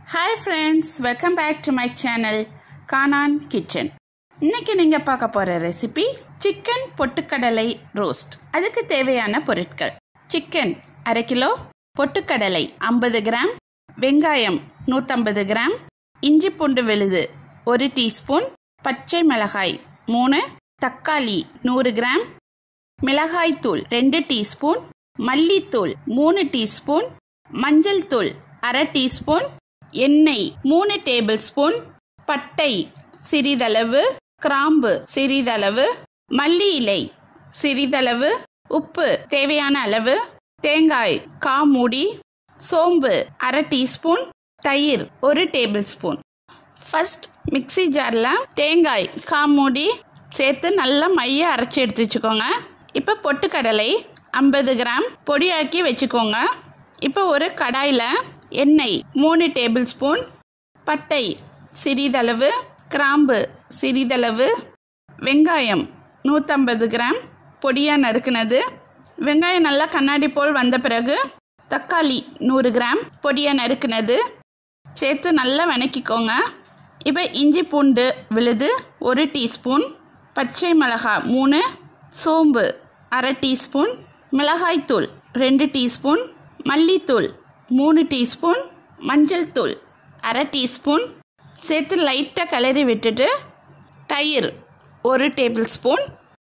Hi friends, welcome back to my channel Kanan Kitchen. இன்னைக்கு நீங்க பார்க்க போற ரெசிபி சிக்கன் பொட்டுக்கடலை ரோஸ்ட். அதுக்கு தேவையான பொருட்கள்: சிக்கன் 1/2 கிலோ, பொட்டுக்கடலை 50 கிராம், வெங்காயம் 150 கிராம், இஞ்சி பூண்டு விழுது 1 டீஸ்பூன், பச்சை மிளகாய் 3, தக்காளி 100 கிராம், மிளகாய் தூள் 2 டீஸ்பூன், மல்லித்தூள் 3 டீஸ்பூன், மஞ்சள் தூள் 1/2 டீஸ்பூன், எண்ணெய் 3 டேபிள் ஸ்பூன், பட்டை சிறிதளவு, கிராம்பு சிறிதளவு, மல்லி இலை சிறிதளவு, உப்பு தேவையான அளவு, தேங்காய் 1/4 மூடி, சோம்பு 1/2 டீஸ்பூன், தயிர் 1 டேபிள் ஸ்பூன். ஃபர்ஸ்ட் மிக்ஸி ஜாரில் தேங்காய் 1/4 மூடி சேர்த்து நல்லா மைய அரைச்சி எடுத்து வச்சுக்கோங்க. இப்போ பொட்டுக்கடலை 50 கிராம் பொடியாக்கி வச்சுக்கோங்க. இப்போ ஒரு கடாயில் எண்ணெய் 3 டேபிள் ஸ்பூன், பட்டை சிறிதளவு, கிராம்பு சிறிதளவு, வெங்காயம் 150 கிராம் பொடியாக நறுக்குனது, வெங்காயம் நல்லா கண்ணாடி போல் வந்த பிறகு தக்காளி 100 கிராம் பொடியாக நறுக்குனது சேர்த்து நல்லா வணக்கிக்கோங்க. இப்போ இஞ்சி பூண்டு விழுது 1 டீஸ்பூன், பச்சை மிளகாய் 3, சோம்பு 1/2 டீஸ்பூன், மிளகாய்த்தூள் 2 டீஸ்பூன், மல்லித்தூள் 3 டீஸ்பூன், மஞ்சள் தூள் 1/2 டீஸ்பூன் சேர்த்து லைட்டாக கிளறி விட்டுட்டு தயிர் 1 டேபிள் ஸ்பூன்,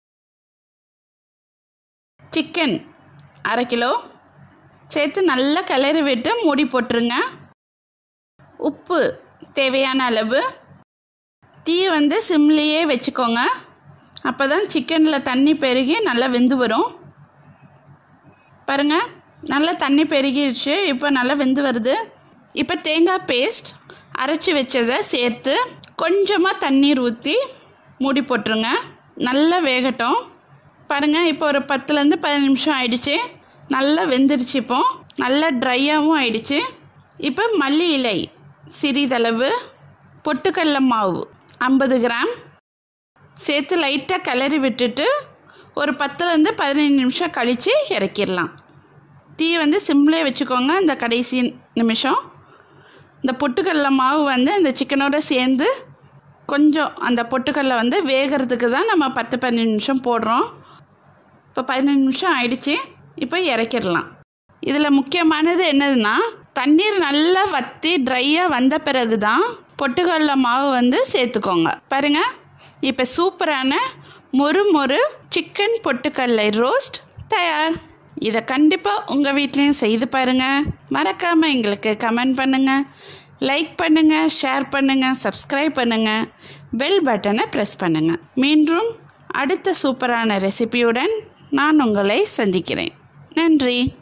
சிக்கன் 1/2 கிலோ சேர்த்து நல்லா கிளறி விட்டு மூடி போட்டுருங்க. உப்பு தேவையான அளவு. தீ சிம்லேயே வச்சுக்கோங்க. அப்போ தான் சிக்கனில் தண்ணி பெருகி நல்லா வெந்து வரும். பாருங்கள், நல்லா தண்ணி பெருகிடுச்சு. இப்போ நல்லா வெந்து வருது. இப்போ தேங்காய் பேஸ்ட் அரைச்சி வச்சதை சேர்த்து கொஞ்சமாக தண்ணீர் ஊற்றி மூடி போட்டுருங்க. நல்லா வேகட்டும். பாருங்கள், இப்போ ஒரு 10லேருந்து 15 நிமிஷம் ஆயிடுச்சு. நல்லா வெந்துருச்சு. இப்போ நல்லா ட்ரையாகவும் ஆயிடுச்சு. இப்போ மல்லி இலை சிறிதளவு, பொட்டுக்கடலை மாவு 50 கிராம் சேர்த்து லைட்டாக கிளறி விட்டுட்டு ஒரு 10லேருந்து 15 நிமிஷம் கழித்து இறக்கிடலாம். தீ சிம்லே வச்சுக்கோங்க. இந்த கடைசி நிமிஷம் இந்த பொட்டுக்கடலை மாவு இந்த சிக்கனோட சேர்ந்து கொஞ்சம் அந்த பொட்டுக்கடலை வேகிறதுக்கு தான் நம்ம 10-15 நிமிஷம் போடுறோம். இப்போ 15 நிமிஷம் ஆயிடுச்சு. இப்போ இறக்கிடலாம். இதில் முக்கியமானது என்னதுன்னா, தண்ணீர் நல்லா வற்றி ட்ரையாக வந்த பிறகு தான் பொட்டுக்கடலை மாவு சேர்த்துக்கோங்க. பாருங்கள், இப்போ சூப்பரான மொறு சிக்கன் பொட்டுக்கடலை ரோஸ்ட் தயார். இதை கண்டிப்பாக உங்கள் வீட்லேயும் செய்து பாருங்கள். மறக்காமல் எங்களுக்கு கமெண்ட் பண்ணுங்கள், லைக் பண்ணுங்கள், ஷேர் பண்ணுங்கள், சப்ஸ்கிரைப் பண்ணுங்கள், பெல் பட்டனை ப்ரெஸ் பண்ணுங்கள். மீண்டும் அடுத்த சூப்பரான ரெசிபியுடன் நான் உங்களை சந்திக்கிறேன். நன்றி.